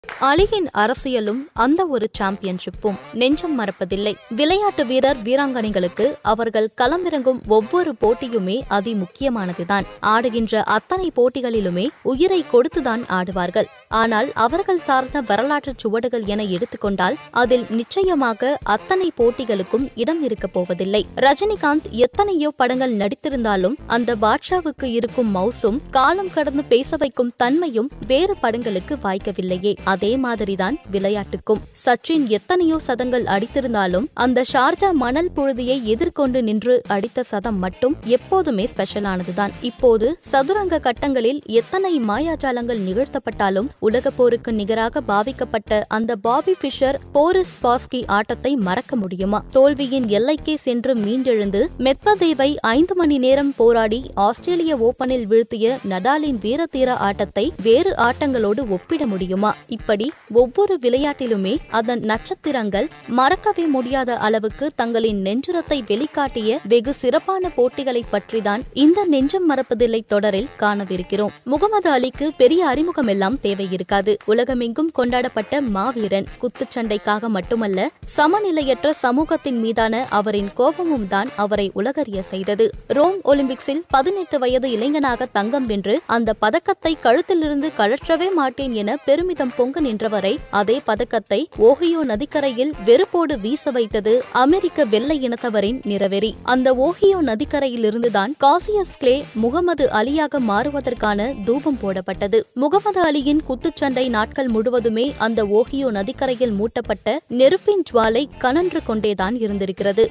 அலியின் அரசியலும் அந்த ஒரு சாம்பியன்ஷிப்பும் நெஞ்சம் மறப்பதில்லை. விளையாட்டு வீரர் வீராங்கனைகளுக்கு அவர்கள் களமிறங்கும் ஒவ்வொரு போட்டியுமே அதி முக்கியமானதுதான். ஆடுகின்ற அத்தனை போட்டிகளிலுமே உயிரை கொடுத்துதான் ஆடுவார்கள். ஆனால் அவர்கள் சார்ந்த வரலாற்று சுவடுகள் என எடுத்துக்கொண்டால் அதில் நிச்சயமாக அத்தனை போட்டிகளுக்கும் இடம் இருக்கப் போவதில்லை. ரஜினிகாந்த் எத்தனையோ படங்கள் நடித்திருந்தாலும் அந்த பாட்ஷாவுக்கு இருக்கும் மவுசும் காலம் கடந்து பேச வைக்கும் தன்மையும் வேறு படங்களுக்கு வாய்க்கவில்லையே. அதே மாதிரிதான் விளையாட்டுக்கும். சச்சின் எத்தனையோ சதங்கள் அடித்திருந்தாலும் அந்த ஷார்ஜா மணல் புழுதியை எதிர்கொண்டு நின்று அடித்த சதம் மட்டும் எப்போதுமே ஸ்பெஷலானதுதான். இப்போது சதுரங்க கட்டங்களில் எத்தனை மாயாஜாலங்கள் நிகழ்த்தப்பட்டாலும் உலக போருக்கு நிகராக பாவிக்கப்பட்ட அந்த பாபி ஃபிஷர் போரிஸ் பாஸ்கி ஆட்டத்தை மறக்க முடியுமா? தோல்வியின் எல்லைக்கே சென்று மீண்டெழுந்து மெத்வதேவை 5 மணி நேரம் போராடி ஆஸ்திரேலிய ஓபனில் வீழ்த்திய நடாலின் வீரதீர ஆட்டத்தை வேறு ஆட்டங்களோடு ஒப்பிட முடியுமா? இப்படி ஒவ்வொரு விளையாட்டிலுமே அதன் நட்சத்திரங்கள் மறக்கவே முடியாத அளவுக்கு தங்களின் நெஞ்சுரத்தை வெளிக்காட்டிய வெகு சிறப்பான போட்டிகளை பற்றிதான் இந்த நெஞ்சம் மறப்பதில்லை தொடரில் காணவிருக்கிறோம். முகமது அலிக்கு பெரிய அறிமுகம் எல்லாம் தேவையிருக்காது. உலகமெங்கும் கொண்டாடப்பட்ட மாவீரன். குத்துச்சண்டைக்காக மட்டுமல்ல, சமநிலையற்ற சமூகத்தின் மீதான அவரின் கோபமும் தான் அவரை உலகறிய செய்தது. ரோம் ஒலிம்பிக்ஸில் 18 வயது இளைஞனாக தங்கம் வென்று அந்த பதக்கத்தை கழுத்திலிருந்து கழற்றவே மாட்டேன் என பெருமிதம் பொங்க நின்றவரை அதே பதக்கத்தை ஓஹியோ நதிக்கரையில் வெறுப்போடு வீச வைத்தது அமெரிக்க வெள்ளை இனத்தவரின் நிறவெறி. அந்த ஓஹியோ நதிக்கரையிலிருந்துதான் காசியஸ் கிளே முகமது அலியாக மாறுவதற்கான தூபம் போடப்பட்டது. முகமது அலியின் குத்துச்சண்டை நாட்கள் முழுவதுமே அந்த ஓஹியோ நதிக்கரையில் மூட்டப்பட்ட நெருப்பின் ஜுவாலை கனன்று கொண்டேதான் இருந்திருக்கிறது.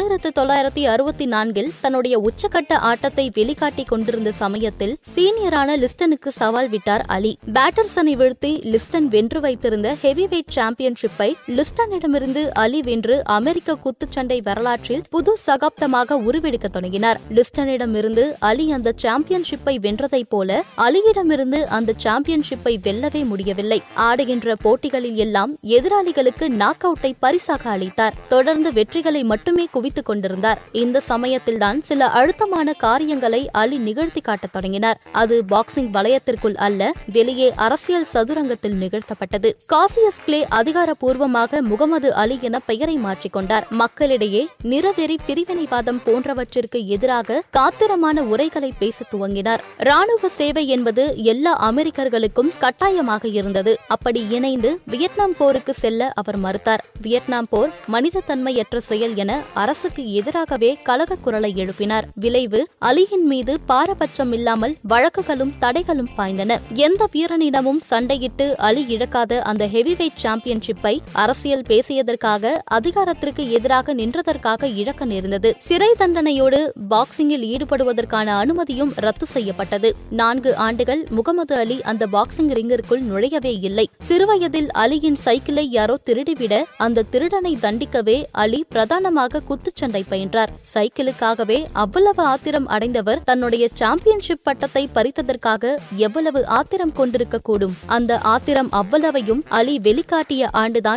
1964 தன்னுடைய உச்சகட்ட ஆட்டத்தை வெளிக்காட்டிக் கொண்டிருந்த சமயத்தில் சீனியரான லிஸ்டனுக்கு சவால் விட்டார் அலி. பேட்டர்சனை வீழ்த்தி லிஸ்டன் வென்று வைத்திருந்த ஹெவிவெயிட் சாம்பியன்ஷிப்பை லிஸ்டனிடமிருந்து அலி வென்று அமெரிக்க குத்துச்சண்டை வரலாற்றில் புது சகாப்தமாக உருவெடுக்க தொடங்கினார். லிஸ்டனிடமிருந்து அலி அந்த சாம்பியன்ஷிப்பை வென்றதைப் போல அலியிடமிருந்து அந்த சாம்பியன்ஷிப்பை வெல்லவே முடியவில்லை. ஆடுகின்ற போட்டிகளில் எல்லாம் எதிராளிகளுக்கு நாக் அவுட்டை பரிசாக அளித்தார். தொடர்ந்து வெற்றிகளை மட்டுமே குவித்துக் கொண்டிருந்தார். இந்த சமயத்தில்தான் சில அழுத்தமான காரியங்களை அலி நிகழ்த்தி காட்டத் தொடங்கினார். அது பாக்ஸிங் வளையத்திற்குள் அல்ல, வெளியே அரசியல் சதுரங்கத்தில் நிகழ்த்தப்பட்டது. காசியஸ் கிளே அதிகாரப்பூர்வமாக முகமது அலி என பெயரை மாற்றிக்கொண்டார். மக்களிடையே நிறவெறி, பிரிவினைவாதம் போன்றவற்றிற்கு எதிராக காத்திரமான உரைகளை பேச துவங்கினார். ராணுவ சேவை என்பது எல்லா அமெரிக்கர்களுக்கும் கட்டாயமாக இருந்தது. அப்படி இணைந்து வியட்நாம் போருக்கு செல்ல அவர் மறுத்தார். வியட்நாம் போர் மனித தன்மையற்ற செயல் என அரசுக்கு எதிராகவே கலக குரலை எழுப்பினார். விளைவு, அலியின் மீது பாரபட்சம் இல்லாமல் வழக்குகளும் தடைகளும் பாய்ந்தன. எந்த வீரனிடமும் சண்டையிட்டு அலி இழக்காத அந்த ஹெவிவெயிட் சாம்பியன்ஷிப்பை அரசியல் பேசியதற்காக, அதிகாரத்திற்கு எதிராக நின்றதற்காக இழக்க நேர்ந்தது. சிறை தண்டனையோடு பாக்ஸிங்கில் ஈடுபடுவதற்கான அனுமதியும் ரத்து செய்யப்பட்டது. 4 ஆண்டுகள் முகமது அலி அந்த பாக்ஸிங் ரிங்கிற்குள் நுழையவே இல்லை. சிறுவயதில் அலியின் சைக்கிளை யாரோ திருடிவிட அந்த திருடனை தண்டிக்கவே அலி பிரதானமாக குத்துச்சண்டை பயின்றார். சைக்கிளுக்காகவே அவ்வளவு ஆத்திரம் அடைந்தவர் தன்னுடைய சாம்பியன்ஷிப் பட்டத்தை பறித்ததற்காக எவ்வளவு ஆத்திரம் கொண்டிருக்க கூடும்? அந்த ஆத்திரம் அவ்வளவையும் அலி வெளிக்காட்டிய ஆண்டுதான்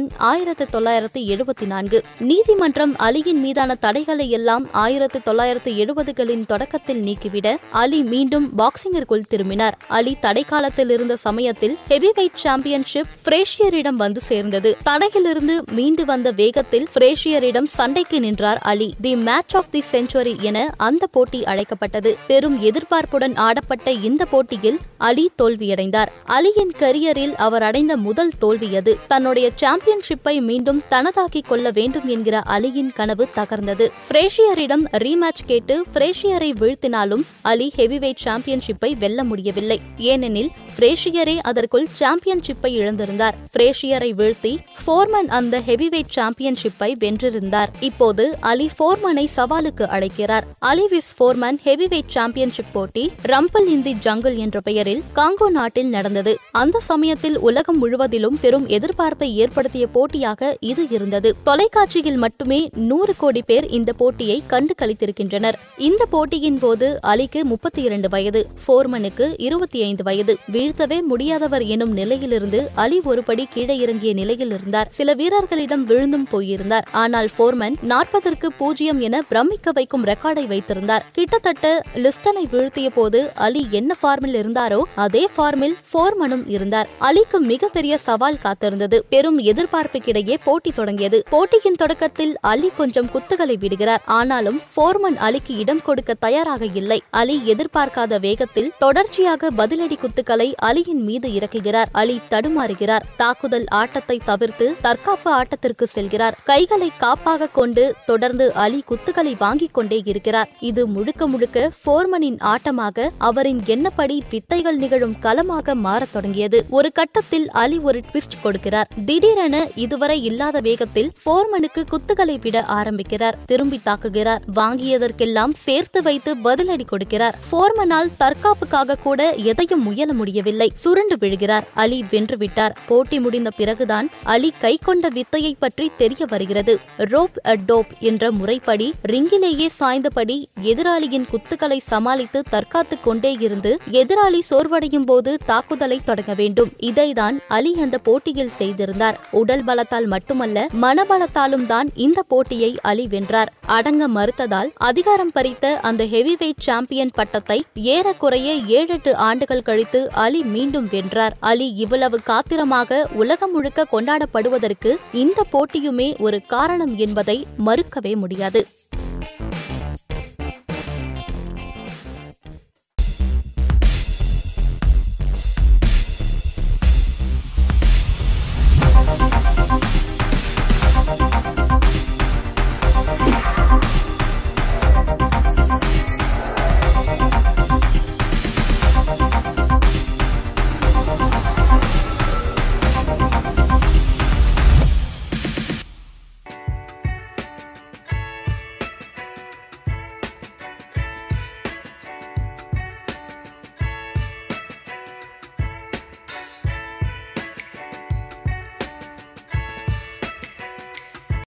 1974. நீதிமன்றம் அலியின் மீதான தடைகளை எல்லாம் 1970களின் தொடக்கத்தில் நீக்கிவிட அலி மீண்டும் பாக்ஸிங்கிற்குள் திரும்பினார். அலி தடைக்காலத்தில் இருந்த சமயத்தில் ஹெவிவெயிட் சாம்பியன்ஷிப் ஃப்ரேஷியரிடம் வந்து சேர்ந்தது. தடையிலிருந்து மீண்டு வந்த வேகத்தில் ஃப்ரேஷியரிடம் சண்டைக்கு நின்றார் Ali. The match of the century என அந்த போட்டி அழைக்கப்பட்டது. பெரும் எதிர்பார்ப்புடன் ஆடப்பட்ட இந்த போட்டியில் அலி தோல்வியடைந்தார். அலியின் கரியரில் அவர் அடைந்த முதல் தோல்வி அது. தன்னுடைய சாம்பியன்ஷிப்பை மீண்டும் தனதாக்கிக் கொள்ள வேண்டும் என்கிற அலியின் கனவு தகர்ந்தது. ஃப்ரேஷியரிடம் ரீமேட்ச் கேட்டு ஃப்ரேஷியரை வீழ்த்தினாலும் அலி ஹெவிவெயிட் சாம்பியன்ஷிப்பை வெல்ல முடியவில்லை. ஏனெனில் ஃப்ரேஷியரே அதற்குள் சாம்பியன்ஷிப்பை இழந்திருந்தார். ஃப்ரேஷியரை வீழ்த்தி ஃபோர்மன் அந்த ஹெவிவெயிட் சாம்பியன்ஷிப்பை வென்றிருந்தார். இப்போது அலி ஃபோர்மனை சவாலுக்கு அழைக்கிறார். Ali vs Foreman heavyweight championship போட்டி ரம்பிள் இன் தி ஜங்கிள் என்ற பெயரில் காங்கோ நாட்டில் நடந்தது. அந்த சமயத்தில் உலகம் முழுவதிலும் பெரும் எதிர்பார்ப்பை ஏற்படுத்திய போட்டியாக இது இருந்தது. தொலைக்காட்சியில் மட்டுமே 100 கோடி பேர் இந்த போட்டியை கண்டு களித்திருக்கின்றனர். இந்த போட்டியின் போது அலிக்கு 32 வயது, ஃபோர்மனுக்கு 25 வயது. வீழ்த்தவே முடியாதவர் எனும் நிலையிலிருந்து அலி ஒருபடி கீழே இறங்கிய நிலையில் இருந்தார். சில வீரர்களிடம் விழுந்தும் போயிருந்தார். ஆனால் ஃபோர்மன் 40-0 என பிரமிக்க வைக்கும் ரெக்கார்டை வைத்திருந்தார். கிட்டத்தட்ட லிஸ்டனை வீழ்த்திய போது அலி என்ன ஃபார்மில் இருந்தாரோ அதே ஃபார்மில் ஃபோர்மனும் இருந்தார். அலிக்கு மிகப்பெரிய சவால் காத்திருந்தது. பெரும் எதிர்பார்ப்புக்கிடையே போட்டி தொடங்கியது. போட்டியின் தொடக்கத்தில் அலி கொஞ்சம் குத்துகளை விடுகிறார். ஆனாலும் ஃபோர்மன் அலிக்கு இடம் கொடுக்க தயாராக இல்லை. அலி எதிர்பார்க்காத வேகத்தில் தொடர்ச்சியாக பதிலடி குத்துக்களை அலியின் மீது இறக்குகிறார். அலி தடுமாறுகிறார். தாக்குதல் ஆட்டத்தை தவிர்த்து தற்காப்பு ஆட்டத்திற்கு செல்கிறார். கைகளை காப்பாக கொண்டு தொடர்ந்து அலி குத்துக்களை வாங்கிக் கொண்டே இருக்கிறார். இது முழுக்க முழுக்க ஃபோர்மனின் ஆட்டமாக அவரின் எண்ணப்படி வித்தைகள் நிகழும் களமாக மாறத் தொடங்கியது. ஒரு கட்டத்தில் அலி ஒரு ட்விஸ்ட் கொடுக்கிறார். திடீரென இதுவரை இல்லாத வேகத்தில் ஃபோர்மனுக்கு குத்துக்களை விட ஆரம்பிக்கிறார். திரும்பி தாக்குகிறார். வாங்கியதற்கெல்லாம் சேர்த்து வைத்து பதிலடி கொடுக்கிறார். ஃபோர்மனால் தற்காப்புக்காக கூட எதையும் முயல முடியவில்லை. சுருண்டு விழுகிறார். அலி வென்றுவிட்டார். போட்டி முடிந்த பிறகுதான் அலி கை கொண்ட வித்தையை பற்றி தெரிய வருகிறது. ரோப் அ டோப் என்ற முறைப்படி ரிங்கிலேயே சாய்ந்தபடி எதிராளியின் குத்துக்களை சமாளித்து தற்காத்துக் கொண்டே இருந்து எதிராளி சோர்வடையும் போது தாக்குதலை தொடங்க வேண்டும். இதைதான் அலி அந்த போட்டியில் செய்திருந்தார். உடல் பலத்தால் மட்டுமல்ல, மனபலத்தாலும் தான் இந்த போட்டியை அலி வென்றார். அடங்க மறுத்ததால் அதிகாரம் பறித்த அந்த ஹெவிவெயிட் சாம்பியன் பட்டத்தை ஏறக்குறைய 7-8 ஆண்டுகள் கழித்து அலி மீண்டும் வென்றார். அலி இவ்வளவு காத்திரமாக உலகம் முழுக்க கொண்டாடப்படுவதற்கு இந்த போட்டியுமே ஒரு காரணம் என்பதை மறுக்கவே முடியாது.